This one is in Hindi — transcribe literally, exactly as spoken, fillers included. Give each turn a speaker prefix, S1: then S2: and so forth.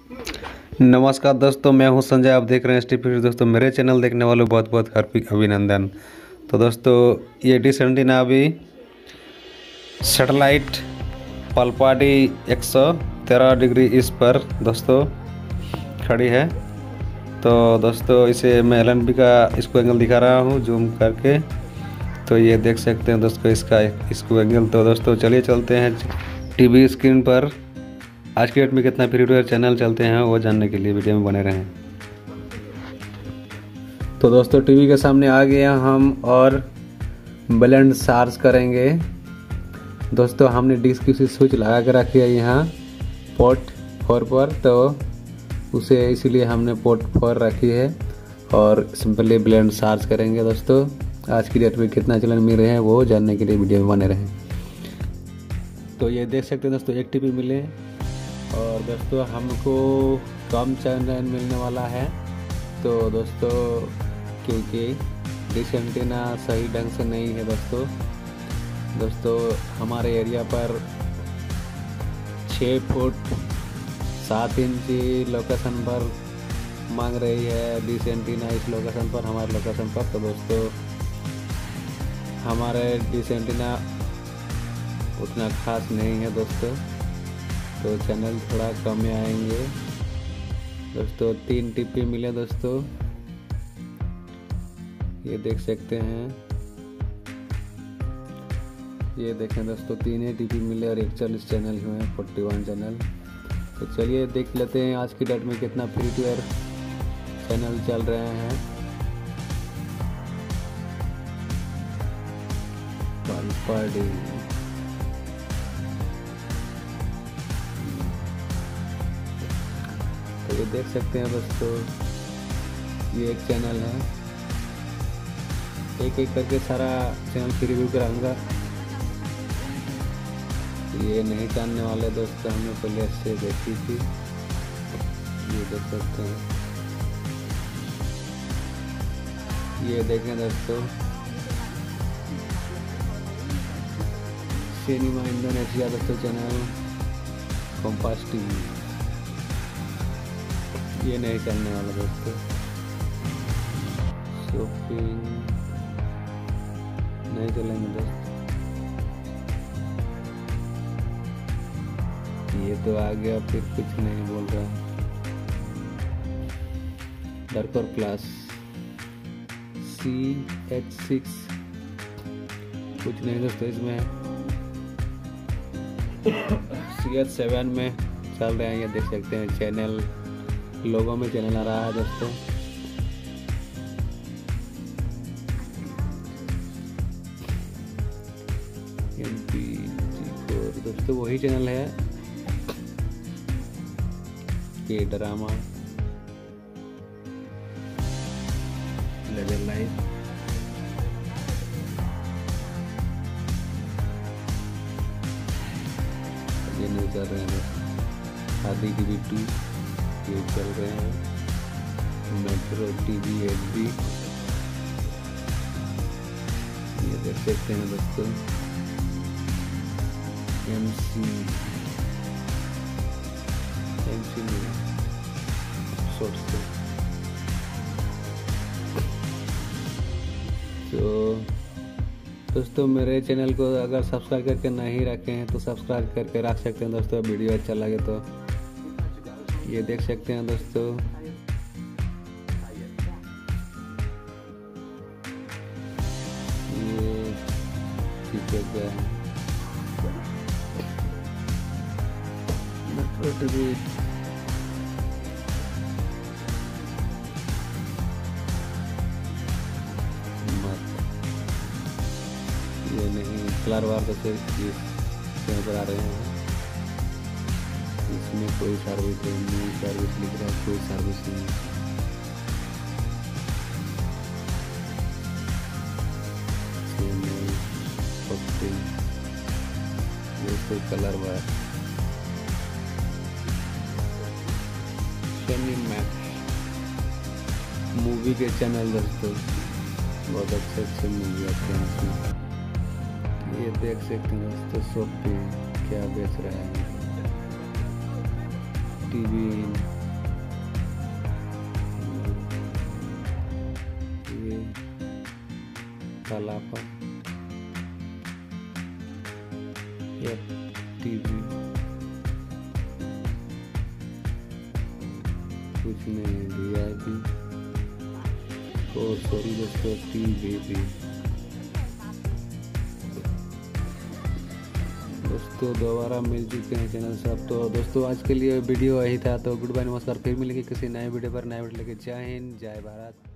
S1: नमस्कार दोस्तों, मैं हूं संजय। आप देख रहे हैं एस टी पी। दोस्तों, मेरे चैनल देखने वालों बहुत बहुत हार्दिक अभिनंदन। तो दोस्तों, ये डिश एंटीना अभी सेटेलाइट पलपाडी एक सौ तेरह डिग्री इस पर दोस्तों खड़ी है। तो दोस्तों, इसे मैं एल एन बी का इसको एंगल दिखा रहा हूँ जूम करके। तो ये देख सकते हैं दोस्तों इसका इसको एंगल। तो दोस्तों चलिए चलते हैं टीवी स्क्रीन पर आज की डेट में कितना फ्री टू एयर चैनल चलते हैं वो जानने के लिए वीडियो में बने रहें। तो दोस्तों, टीवी के सामने आ गए हम और ब्लेंड चार्ज करेंगे। दोस्तों, हमने डिश की स्विच लगा कर रखी है यहाँ पोर्ट फोर पर, तो उसे इसीलिए हमने पोर्ट फोर रखी है और सिंपली ब्लेंड चार्ज करेंगे। दोस्तों, आज की डेट में कितना चैनल मिल रहे हैं वो जानने के लिए वीडियो में बने रहें। तो ये देख सकते हैं दोस्तों, एक टीवी मिले और दोस्तों हमको कम चैनल मिलने वाला है। तो दोस्तों, क्योंकि डिश एंटीना सही ढंग से नहीं है दोस्तों दोस्तों हमारे एरिया पर छः फुट सात इंची लोकेशन पर मांग रही है डिश एंटीना इस लोकेशन पर, हमारे लोकेशन पर। तो दोस्तों, हमारे डिश एंटीना उतना खास नहीं है दोस्तों, तो चैनल थोड़ा कम में आएंगे दोस्तों। तीन टीपी मिले दोस्तों, ये देख सकते हैं। ये देखें दोस्तों, तीन ही टीपी मिले और इकतालीस चैनल हुए हैं, इकतालीस चैनल। तो चलिए देख लेते हैं आज की डेट में कितना फ्री टू एयर चैनल चल रहे हैं। पलपाडी तो ये देख सकते हैं दोस्तों, ये एक चैनल है। एक एक करके सारा चैनल की रिव्यू कराऊंगा। ये नहीं जानने वाले दोस्तों, हमने पहले से देखी थी। ये देख सकते हैं, ये देखें दोस्तों, सिनेमा इंडोनेशिया दोस्तों चैनल कॉम्पास टीवी। ये नहीं चलने वाला दोस्तों। शॉपिंग नहीं चलेंगे दोस्तों। ये तो आ गया, फिर कुछ नहीं बोल रहा। डरकर प्लस सी एच सिक्स कुछ नहीं दोस्तों इसमें। सी एच सेवन में चल रहे हैं, ये देख सकते हैं। चैनल लोगों में चैनल आ रहा है दोस्तों। एम पी फोर दोस्तों वही चैनल है के ड्रामा लेवल लाइफ। ये नहीं चल रहे हैं आदि की भी टू ये चल रहे हैं। मेट्रो टीवी एच डी ये देख सकते हैं दोस्तों। एम सी एम सी में शॉर्ट्स। तो दोस्तों, मेरे चैनल को अगर सब्सक्राइब करके नहीं रखे हैं तो सब्सक्राइब करके रख सकते हैं दोस्तों। वीडियो अच्छा लगे तो ये देख सकते हैं दोस्तों। ये ठीक है क्या है मेट्रो टीवी। ये नहीं कलर वार तो सिर्फ पर आ रहे हैं। इसमें कोई सर्विस नहीं, सर्विस लिख रहा है, कोई सर्विस नहीं। ये कोई कलर वार मूवी के चैनल दोस्तों, बहुत अच्छे अच्छे मूवी आते हैं इसमें। ये देख सकते हैं दोस्तों, शॉपिंग क्या बेच रहा है। टीवी वाला पर टीवी कुछ नहीं दिया भी। ओ सॉरी दोस्तों, टीवी भी दोस्तों दोबारा मिल चुके हैं चैनल से अब। तो दोस्तों आज के लिए वीडियो यही था। तो गुड बाय, नमस्कार। फिर मिलेंगे किसी नए वीडियो पर, नए वीडियो लेके। जय हिंद, जय भारत।